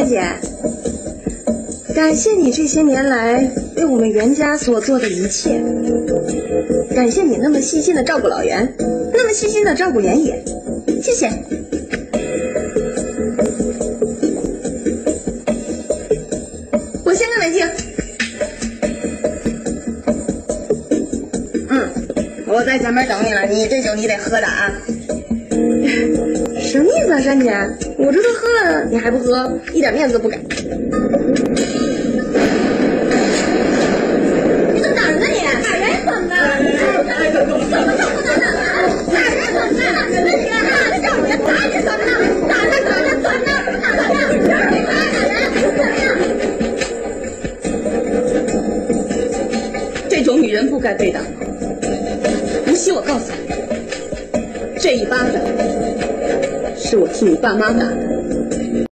珊姐，感谢你这些年来为我们袁家所做的一切，感谢你那么细心的照顾老袁，那么细心的照顾袁野，谢谢。我先干为敬。我在前面等你了，你这酒你得喝的啊。什么意思啊，珊姐？我这都喝了，你还不喝，一点面子都不给。你怎么打人呢你？打人怎么的？打人怎么的？打人怎么的？打人你啊！让我打你怎么的？打人怎么的？怎么的？打人！这种女人不该被打。无锡，我告诉你，这一巴掌是我替你爸妈打的。